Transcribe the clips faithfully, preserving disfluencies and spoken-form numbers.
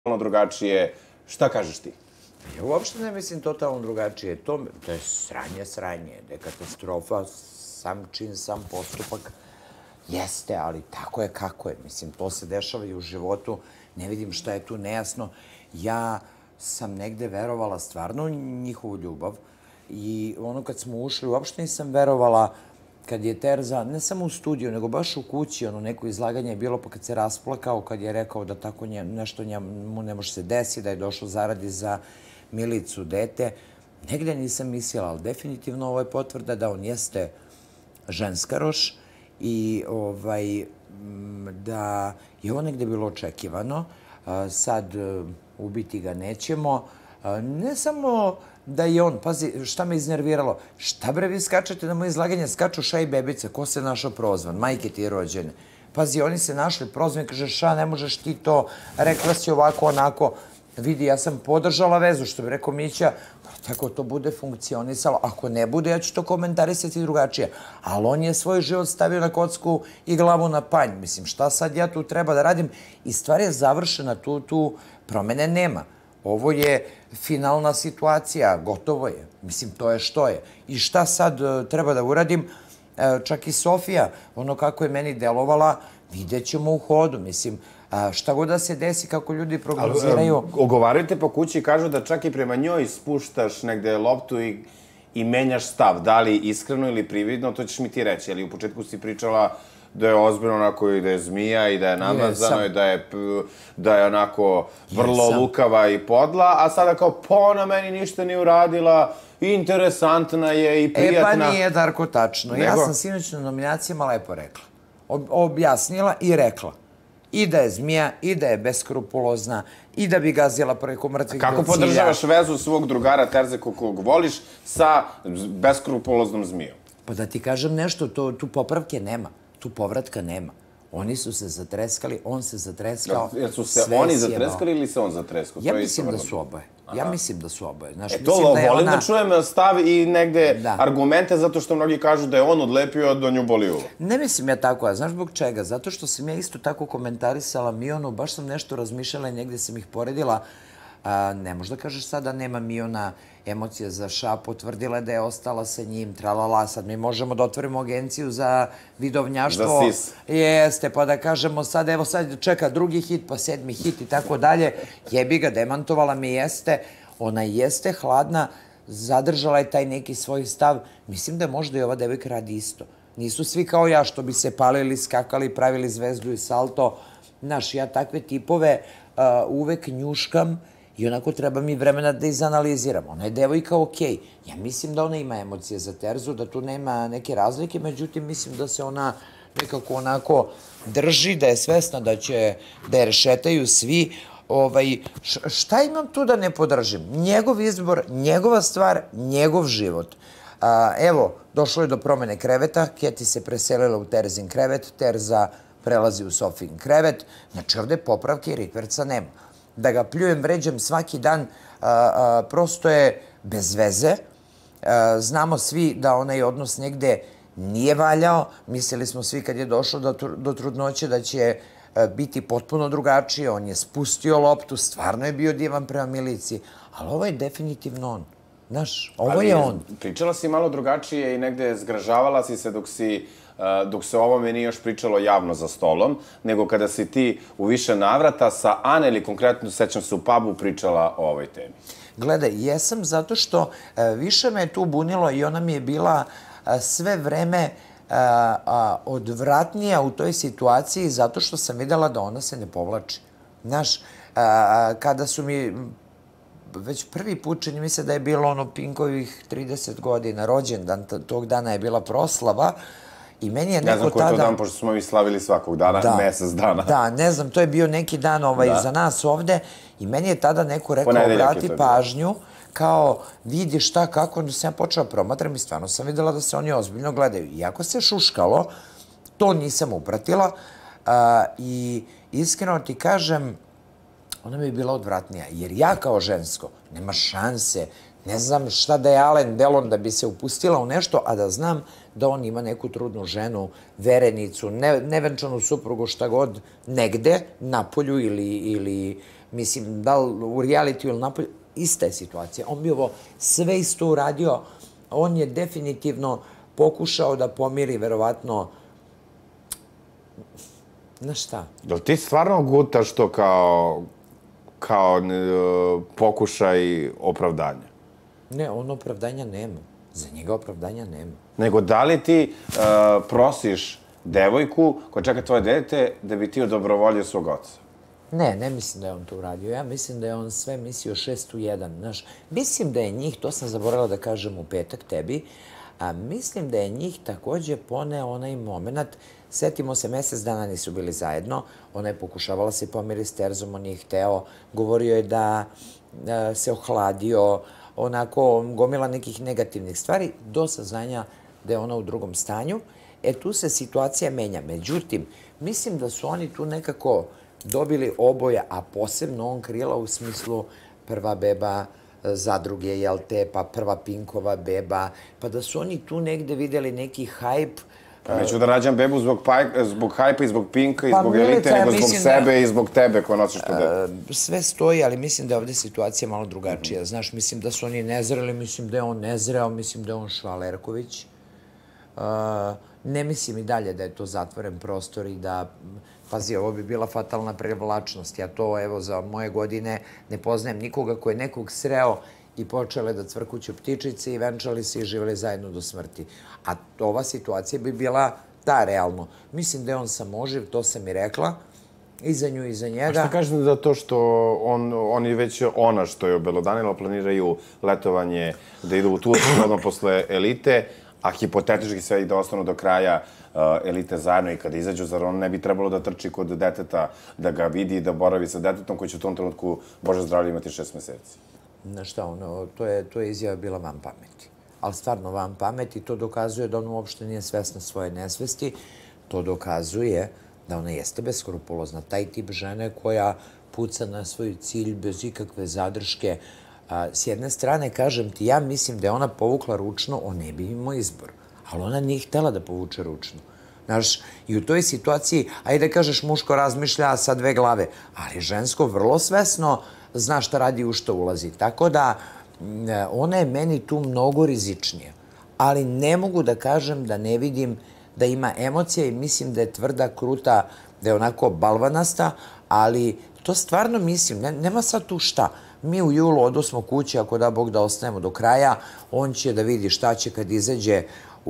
drugačije. Šta kažeš ti? Ja uopšte ne mislim totalno drugačije. To je sranje, sranje. Da je katastrofa, sam čin, sam postupak. Jeste, ali tako je kako je. Mislim, to se dešava i u životu. Ne vidim šta je tu nejasno. Ja sam negde verovala stvarno u njihovu ljubav. I ono kad smo ušli, uopšte nisam verovala kad je Terza, ne samo u studiju, nego baš u kući, ono neko izlaganje je bilo, pa kad se rasplakao, kad je rekao da tako nešto mu ne može se desiti, da je došlo zaradi za Milicu dete, negde nisam mislila, ali definitivno ovo je potvrda da on jeste ženskaroš i da je ovo negde bilo očekivano. Sad ubiti ga nećemo. Ne samo da je on, pazi, šta me iznerviralo, šta bre vi skačete na moje izlaganje, skaču Ša i Bebica, ko se našao prozvan, majke ti rođene. Pazi, oni se našli prozvan, kaže Ša, ne možeš ti to, rekla si ovako, onako. Vidi, ja sam podržala vezu, što bi rekao Mića, tako to bude funkcionisalo. Ako ne bude, ja ću to komentarisati drugačije. Ali on je svoj život stavio na kocku i glavu na panj. Mislim, šta sad ja tu treba da radim? I stvar je završena, tu promene nema. Ovo je finalna situacija, gotovo je. Mislim, to je što je. I šta sad treba da uradim? Čak i Sofija, ono kako je meni delovala, vidjet ćemo u hodu. Mislim, šta god da se desi, kako ljudi prognoziraju. Ogovaraju te po kući i kažu da čak i prema njoj spuštaš negde loptu i menjaš stav. Da li iskreno ili prividno, to ćeš mi ti reći. Ali u početku si pričala da je ozbiljno onako i da je zmija i da je namazano i da je onako vrlo lukava i podla, a sada kao pa ona meni ništa nije uradila, interesantna je i prijatna. E pa nije, Darko, tačno. Ja sam sinoć na nominacijama lepo rekla. Objasnila i rekla. I da je zmija, i da je beskrupulozna, i da bi gazila preko mrtvih do cilja. Kako podržavaš vezu svog drugara Terze kog voliš sa beskrupuloznom zmijom? Pa da ti kažem nešto, tu popravke nema. Tu povratka nema. Oni su se zatreskali, on se zatreskao. Jer su se oni zatreskali ili se on zatreskao? Ja mislim da su oboje. Ja mislim da su oboje. E to, volim da čujem stav i negde argumente, zato što mnogi kažu da je on odlepio do nju boli uvo. Ne mislim ja tako, a znaš zbog čega? Zato što sam ja isto tako komentarisala Mionu, baš sam nešto razmišljala i negde sam ih poredila. Ne možda kažeš sad da nema Miona emocije za Ša, potvrdila je da je ostala sa njim, tralala, sad mi možemo da otvorimo agenciju za vidovnjaštvo. Za sis. Jeste, pa da kažemo sad, evo sad čeka drugi hit, pa sedmi hit i tako dalje. Jebi ga, demantovala mi jeste, ona jeste hladna, zadržala je taj neki svoj stav. Mislim da možda i ova devojka radi isto. Nisu svi kao ja što bi se palili, skakali, pravili zvezdu i salto. Znaš, ja takve tipove uvek njuškam i onako treba mi vremena da izanaliziram. Ona je devojka okej. Ja mislim da ona ima emocije za Terzu, da tu nema neke razlike, međutim mislim da se ona nekako onako drži, da je svesna da će da je rešetaju svi. Šta imam tu da ne podržim? Njegov izbor, njegova stvar, njegov život. Evo, došlo je do promene kreveta, Keti se preselila u Terzin krevet, Terza prelazi u Sofijin krevet, znači ovde popravke i rikverca nema. Da ga pljujem, vređam svaki dan, prosto je bez veze. Znamo svi da onaj odnos negde nije valjao. Mislili smo svi kad je došlo do trudnoće da će biti potpuno drugačije. On je spustio loptu, stvarno je bio divan prema Milici, ali ovo je definitivno on. Znaš, ovo je on. Pričala si malo drugačije i negde zgražavala si se dok si dok se o ovome nije još pričalo javno za stolom, nego kada si ti u više navrata sa Ane ili konkretno, sećam se, u pubu pričala o ovoj temi. Gledaj, jesam zato što više me je tu bunilo i ona mi je bila sve vreme odvratnija u toj situaciji zato što sam videla da ona se ne povlači. Znaš, kada su mi već prvi put, čini mi se da je bilo ono Pinkovih trideset godina, rođendan, tog dana je bila proslava, i meni je neko tada... Ne znam koji je to dan, pošto smo mi slavili svakog dana, mesec dana. Da, ne znam, to je bio neki dan za nas ovde i meni je tada neko rekao, obrati pažnju, kao vidi šta, kako, onda sam ja počela promatram i stvarno sam videla da se oni ozbiljno gledaju. Iako se šuškalo, to nisam upratila i iskreno ti kažem, ona mi je bila odvratnija, jer ja kao žensko, nema šanse, ne znam šta da je Alen Delon da bi se upustila u nešto, a da znam da on ima neku trudnu ženu, verenicu, nevenčanu suprugu, šta god, negde, na polju ili Mislim, da li u realitiju ili napolju, ista je situacija. On bi ovo sve isto uradio. On je definitivno pokušao da pomiri, verovatno, znaš šta? Da li ti stvarno gutaš to kao, kao pokušaj opravdanja? Ne, on opravdanja nema. Za njega opravdanja nema. Nego da li ti uh, prosiš devojku koja čeka tvoje dete da bi ti odobrovoljio svog oca? Ne, ne mislim da je on to uradio. Ja mislim da je on sve mislio šest u jedan. Znaš, mislim da je njih, to sam zaboravila da kažem u petak tebi, a mislim da je njih takođe poneo onaj moment. Setimo se, mesec dana nisu bili zajedno. Ona je pokušavala se pomiri s Terzom, on je hteo. Govorio je da a, se ohladio, onako gomila nekih negativnih stvari, do saznanja da je ona u drugom stanju. E, tu se situacija menja. Međutim, mislim da su oni tu nekako dobili oboje, a posebno on Krila u smislu prva beba Zadruge, jel te, pa prva Pinkova beba, pa da su oni tu negde videli neki hajp. Neću da rađam bebu zbog hajpa i zbog Pinka i zbog Elite, nego zbog sebe i zbog tebe ko nosiš to dete. Sve stoji, ali mislim da je ovde situacija malo drugačija. Znaš, mislim da su oni nezreli, mislim da je on nezreo, mislim da je on Švalerković. Ne mislim i dalje da je to zatvoren prostor i da... Pazi, ovo bi bila fatalna prevlačnost. Ja to, evo, za moje godine ne poznajem nikoga ko je nekog sreo i počele da cvrkuću ptičice i venčali se i živeli zajedno do smrti. A ova situacija bi bila ta, realno. Mislim da je on samoživ, to sam i rekla, i za nju i za njega. A što kažete da to što on je već ona što je obelodanila, planiraju letovanje, da idu u Tursku odmah posle Elite, a hipotetički sve i da ostanu do kraja Elite zajedno i kada izađu, zar on ne bi trebalo da trči kod deteta, da ga vidi i da boravi sa detetom koji će u tom trenutku, Bože zdravlje, imati šest meseci? Znaš šta, ono, to je izjava bila van pameti. Ali stvarno van pameti, to dokazuje da ona uopšte nije svesna svoje nesvesti. To dokazuje da ona jeste beskrupulozna. Taj tip žene koja puca na svoj cilj bez ikakve zadrške. S jedne strane, kažem ti, ja mislim da je ona povukla ručno, on ne bi imao izbor. Ali ona nije htela da povuče ručno. Znaš, i u toj situaciji, ajde da kažeš, muško razmišlja sa dve glave, ali žensko vrlo svesno zna šta radi i u što ulazi. Tako da, ona je meni tu mnogo rizičnija. Ali ne mogu da kažem da ne vidim da ima emocija i mislim da je tvrda, kruta, da je onako balvanasta, ali to stvarno mislim, nema sad tu šta. Mi u julu odosmo kući, ako da Bog da ostanemo do kraja, on će da vidi šta će kad izađe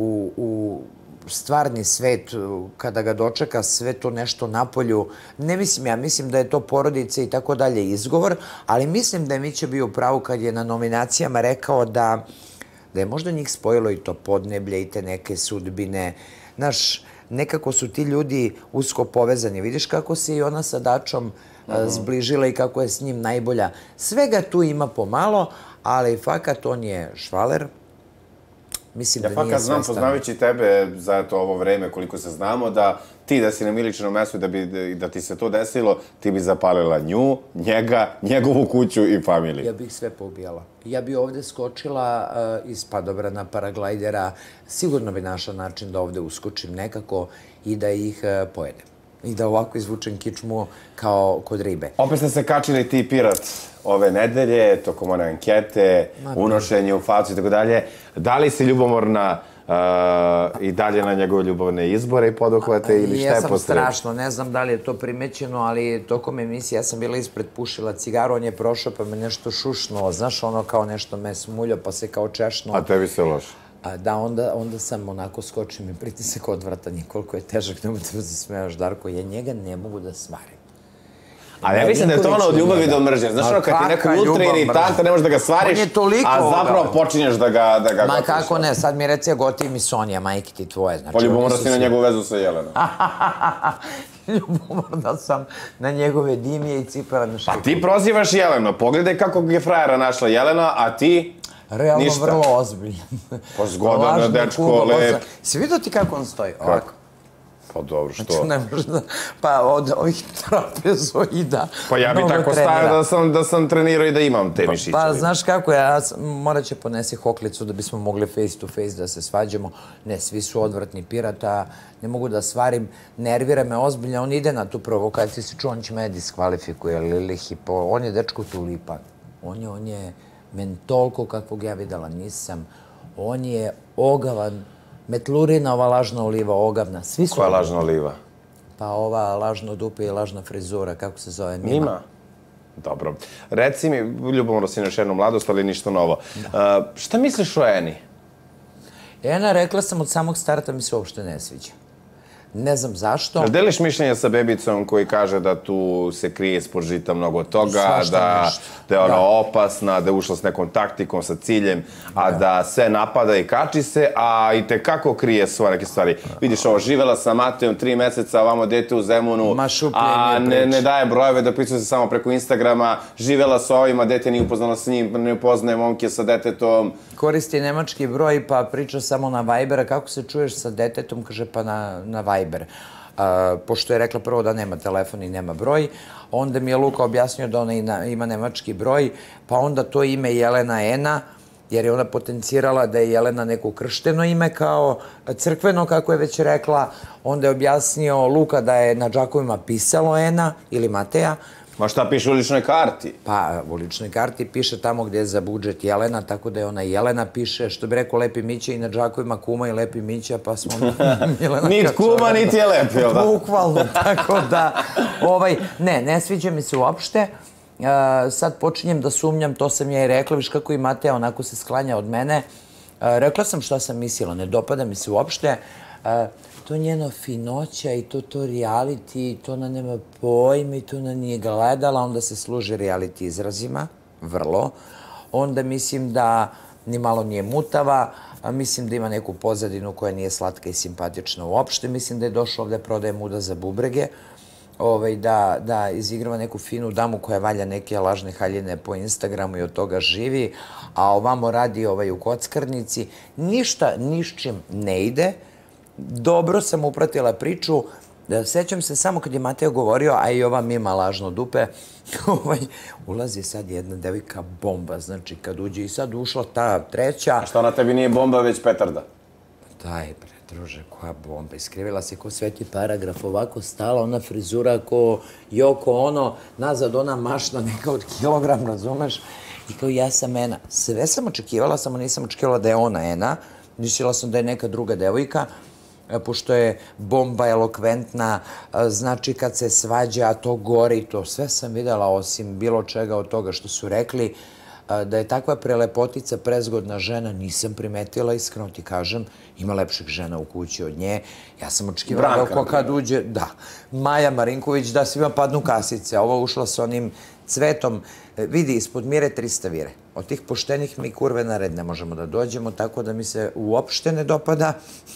u stvarni svet, kada ga dočeka sve to nešto napolju. Ne mislim ja, mislim da je to porodica i tako dalje izgovor, ali mislim da je Mića bio u pravu kad je na nominacijama rekao da je možda njih spojilo i to podneblje i te neke sudbine. Znaš, nekako su ti ljudi usko povezani. Vidiš kako se i ona sa Dačom zbližila i kako je s njim najbolja. Svega tu ima pomalo, ali fakat on je švaler. Mislim da nije svestan. Ja fakat znam, poznavajući tebe za to ovo vreme koliko se znamo, da ti da si na Miličinom mestu i da ti se to desilo, ti bi zapalila nju, njega, njegovu kuću i familiju. Ja bih sve poubijala. Ja bi ovde skočila iz padobrana, paraglajdera, sigurno bi našla način da ovde uskočim nekako i da ih pojedem. I da ovako izvučem kičmu kao kod ribe. Opet ste se kačili ti pirat ove nedelje, tokom one ankete, unošenje u facu i tako dalje. Da li si ljubomorna i dalje na njegove ljubavne izbore i poduhvate ili šta je posle? Jesam strašno, ne znam da li je to primećeno, ali tokom emisije ja sam bila ispred, pušila cigaru, on je prošao pa me nešto šušnuo, znaš, ono kao nešto me smuljao pa se kao češnuo. A tebi se loše? Da, onda sam onako skočim i pritisak odvratan je koliko je težak, nemoj te zasmejaš, Darko, ja njega ne mogu da svarim. A ne mislim da je to ono od ljubavi do mržnje. Znaš ono, kad ti neko ultra iritanta, ne možeš da ga svariš, a zapravo počinješ da ga gotiš. Ma kako ne, sad mi reci, gotiv mi Sonja, majke ti tvoje. Poljubomorna si na njegovu vezu sa Jelenom. Ljubomorna sam na njegove dimije i cipele na šliku. Pa ti prozivaš Jelenu, pogledaj kako je frajera našla Jelena, a ti... Realno vrlo ozbiljan. Pa zgodan, dečko, lep. Si vidio ti kako on stoji? Ovako. Pa dobro, što? Znači, ne možda, pa od ovih trapezoida. Pa ja bi tako stavio da sam, da sam trenirao i da imam te mišiće. Pa, znaš kako, ja morat će ponesi hoklicu da bismo mogli face to face da se svađamo. Ne, svi su odvratni pirata, ne mogu da svarim, nervira me ozbiljno, on ide na tu provokaciju, si čuo, on će me diskvalifikuje, Lili Hipo, on je dečko tulipan. On je, on je men toliko kakvog ja videla nisam. On je ogavan, metlurina, ova lažna oliva, ogavna. Svi su... Koja je lažna oliva? Pa ova lažno dupe i lažna frizura, kako se zove? Mima. Mima? Dobro. Reci mi, ljubomorno si još jednu mladost, ali ništa novo. Šta misliš o Eni? Ena, rekla sam, od samog starta mi se uopšte ne sviđa. Ne znam zašto. Deliš mišljenje sa Bebicom koji kaže da tu se krije ispod žita mnogo toga, da je ona opasna, da je ušla s nekom taktikom, sa ciljem, a da sve napada i kači se, a i tekako krije svoje neke stvari. Vidiš ovo, živela sa Matejom tri meseca, ovamo dete u Zemunu, a ne daje brojeve, da pisuje se samo preko Instagrama, živela sa ovima, dete nije upoznala s njim, ne upoznaje momke sa detetom. Koristi nemački broj pa priča samo na Vibera, kako se čuješ sa detetom, kaže pa na Viber. Pošto je rekla prvo da nema telefon i nema broj, onda mi je Luka objasnio da ona ima nemački broj, pa onda to ime Jelena Ena, jer je ona potencirala da je Jelena neko kršteno ime kao crkveno, kako je već rekla. Onda je objasnio Luka da je na džakovima pisalo Ena ili Mateja. Ma šta piše u ličnoj karti? Pa u ličnoj karti piše tamo gde je za budžet Jelena, tako da je ona Jelena piše, što bi rekao Lepi Mića i na džakovima kuma i Lepi Mića, pa smo Jelena... Niti kuma, niti je Lepi, jel da? Bukvalno, tako da, ne, ne sviđa mi se uopšte. Sad počinjem da sumnjam, to sam ja i rekla, viš kako i Mateja onako se sklanja od mene. Rekla sam šta sam mislila, ne dopada mi se uopšte. To njeno finoća i to to reality, to ona nema pojma i to ona nije gledala, onda se služi reality izrazima, vrlo. Onda mislim da ni malo nije mutava, mislim da ima neku pozadinu koja nije slatka i simpatična uopšte, mislim da je došla ovde prodaje muda za bubrege, da izigrava neku finu damu koja valja neke lažne haljine po Instagramu i od toga živi, a ovamo radi u kockarnici. Ništa, nišćim ne ide. Dobro sam upratila priču. Sećam se samo kad je Mateo govorio, a i ova Mima lažno dupe, ulazi sad jedna devojka bomba, znači kad uđe i sad ušla ta treća... A šta na tebi nije bomba, već petarda? Daj, bre, druže, koja bomba. Iskrivila se ko Sveti Paragraf, ovako stala, ona frizura ko Joko ono, nazad ona mašna neka od kilogram, razumeš? I kao ja sam Ena. Sve sam očekivala, samo nisam očekivala da je ona Ena. Mislila sam da je neka druga devojka, pošto je bomba elokventna, znači kad se svađa, to gori i to. Sve sam videla, osim bilo čega od toga što su rekli. Da je takva prelepotica, prezgodna žena, nisam primetila, iskreno ti kažem. Ima lepših žena u kući od nje. Ja sam očekivala da kad uđe... Da. Maja Marinković, da svima padnu kasice. Ovo ušla s onim cvetom. Vidi, ispod mire trista vire. Od tih poštenih mi kurve na red ne možemo da dođemo, tako da mi se uopšte ne dopada.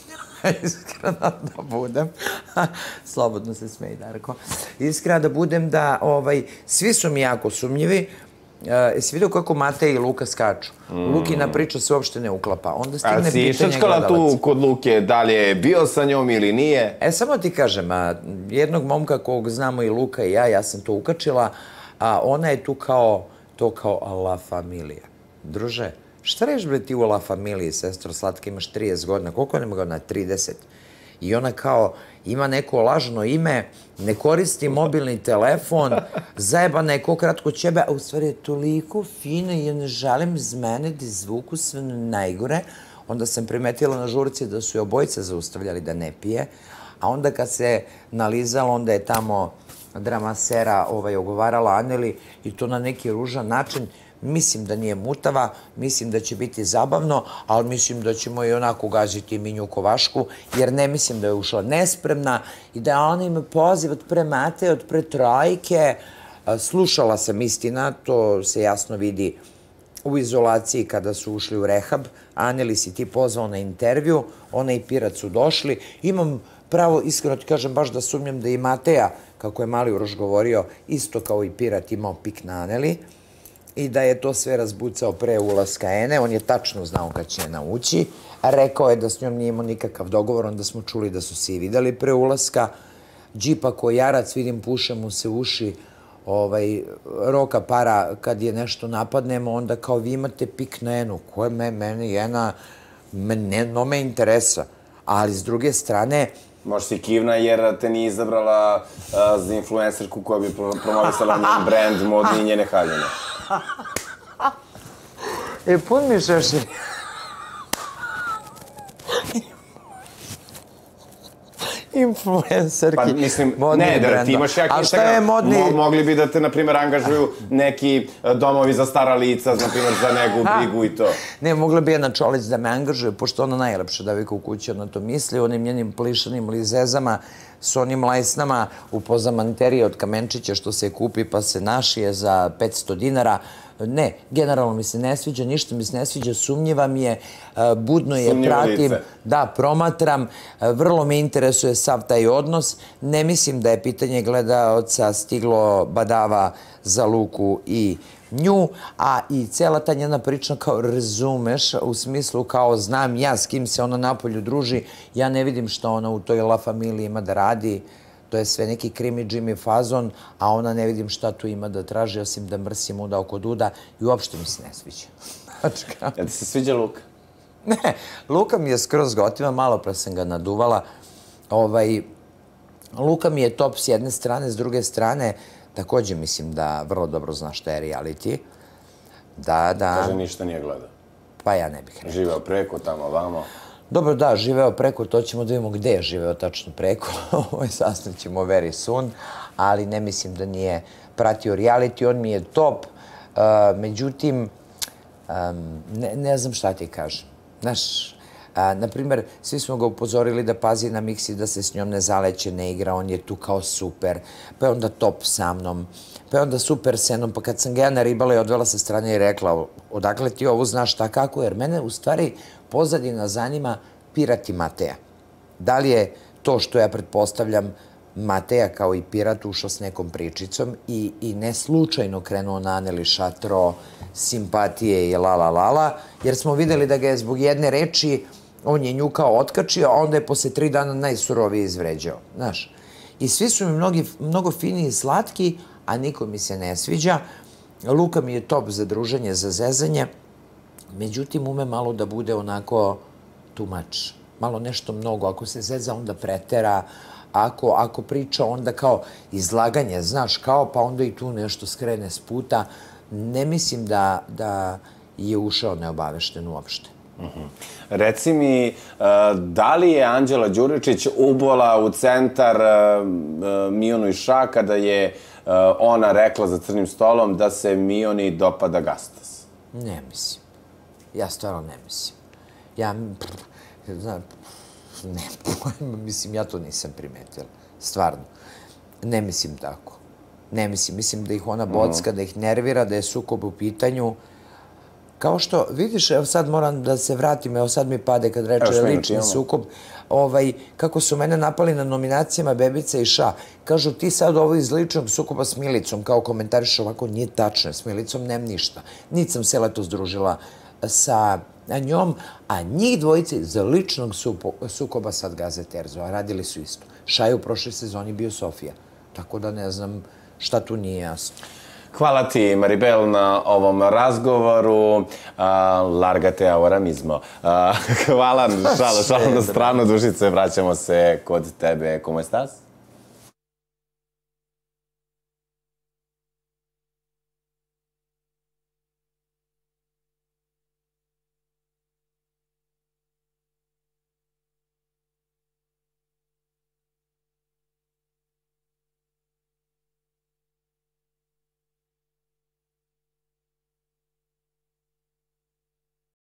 Iskreno da budem. Slobodno se smeji, Darko. Iskreno da budem da svi su mi jako sumnjivi. Jesi vidio kako Matej i Luka skaču? Lukina priča se uopšte ne uklapa. Onda stigne pitanje gledalaca. A si šrčkala tu kod Luke, da li je bio sa njom ili nije? E, samo ti kažem, jednog momka kog znamo i Luka i ja, ja sam to ukačila, a ona je tu kao, to kao La Familija. Druže, šta reš bre ti u La Familiji, sestro Slatka, imaš trideset godina, koliko nema godina? trideset. I ona kao ima neko lažno ime, ne koristi mobilni telefon, zajebana je ko kratko ćebe, a u stvari je toliko fina i ja ne želim iz mene da zvuku sve najgore. Onda sam primetila na žurci da su je obojice zaustavljali da ne pije, a onda kad se nalizalo, onda je tamo dramasera ogovarala Aneli i to na neki ružan način. Mislim da nije mutava, mislim da će biti zabavno, ali mislim da ćemo i onako gaziti Minju Kovašku, jer ne mislim da je ušla nespremna i da ona ima poziv od pre Mate, od pre Trojke. Slušala sam, istina, to se jasno vidi u izolaciji kada su ušli u rehab. Aneli si ti pozvao na intervju, ona i Pirat su došli. Imam pravo, iskreno ti kažem, baš da sumnjam da i Mateja, kako je Mali Uroš govorio, isto kao i Pirat imao pik na Aneli. i da je to sve razbucao pre ulaska Ene. On je tačno znao kad će Ena ući. Rekao je da s njom nije imao nikakav dogovor, onda smo čuli da su se i videli pre ulaska. Džipa ko jarac, vidim, puše mu se uši, roka para kad je nešto napadnemo, onda kao vi imate pik na Enu. Koje me, meni Ena, no me interesa. Ali s druge strane... Možda si kivna jer te nije izabrala za influencerku koja bi promovisala njen brand modni i njene haljine. E, pun mi šešir. Influencerki. Pa mislim, ne, da ti imaš jak Instagram. Mogli bi da te, na primjer, angažuju neki domovi za stara lica, na primjer, za negu, brigu i to. Ne, mogla bi jedna Čolić da me angažuje, pošto ona najlepša devojka u kući, ona to misli, onim njenim plišanim lizezama, s onim lajsnama u pozamanteriji od kamenčića što se kupi pa se našije za petsto dinara. Ne, generalno mi se ne sviđa, ništa mi se ne sviđa, sumnjiva mi je, budno je pratim, da, promatram, vrlo me interesuje sav taj odnos. Ne mislim da je pitanje gledaoca stiglo badava za Luku i nju, a i cela ta njena priča kao razumeš, u smislu kao znam ja s kim se ona napolju druži, ja ne vidim što ona u toj La Familiji ima da radi. To je sve neki krimi Jimmy fazon, a ona ne vidim šta tu ima da traži, osim da mrsi muda oko duda i uopšte mi se ne sviđa. Jel ti se sviđa Luka? Ne, Luka mi je skroz gotiva, malo pre sam ga naduvala. Luka mi je top s jedne strane, s druge strane, također mislim da vrlo dobro zna šta je reality. Da, da. Kaže, ništa nije gledao. Pa ja ne bih rekao. Živeo preko, tamo, vamo. Dobro, da, živeo preko, to ćemo da vidimo gde je živeo tačno preko. Saznaćemo very soon, ali ne mislim da nije pratio reality, on mi je top. Međutim, ne znam šta ti kažem. Znaš, naprimjer, svi smo ga upozorili da pazi na Miksi, da se s njom ne zaleće, ne igra, on je tu kao super, pa je onda top sa mnom, pa je onda super s Enom, pa kad sam ga ja naribala i odvela sa strane i rekla odakle ti ovo znaš šta kako, jer mene u stvari pozadina zanima Pirat i Mateja. Da li je to što ja pretpostavljam Mateja kao i Pirat ušao s nekom pričicom i ne slučajno krenuo na Aneli Šatro, simpatije i la la la la, jer smo videli da ga je zbog jedne reči on je nju kao otkačio, a onda je posle tri dana najsurovije izvređao. Znaš, i svi su mi mnogo fini i slatki, a niko mi se ne sviđa. Luka mi je top za druženje, za zezanje, međutim ume malo da bude onako too much. Malo nešto mnogo, ako se zeza onda pretera, ako priča onda kao izlaganje, znaš, kao pa onda i tu nešto skrene s puta. Ne mislim da je ušao neobavešten uopšte. Reci mi, da li je Anđela Đuričić ubola u centar Mionu i Ša kada je ona rekla za crnim stolom da se Mioni dopada Gastas? Ne mislim. Ja stvarno ne mislim. Ja, znam, ne pojma, mislim, ja to nisam primetila. Stvarno. Ne mislim tako. Ne mislim. Mislim da ih ona bocka, da ih nervira, da je sukob u pitanju. Kao što, vidiš, evo sad moram da se vratim, evo sad mi pade kad reče lični sukob, kako su mene napali na nominacijama Bebica i Ša. Kažu, ti sad ovo iz ličnog sukoba s Milicom, kao komentariš ovako, nije tačno, s Milicom nem ništa. Nic sam se leto združila sa njom, a njih dvojice za ličnog sukoba sad gaze Terzo, a radili su isto. Ša je u prošloj sezoni bio Sofija, tako da ne znam šta tu nije jasno. Hvala ti, Maribel, na ovom razgovoru. Largate ahora mismo. Hvala, šalo na stranu, Dušice, vraćamo se kod tebe. Como estás?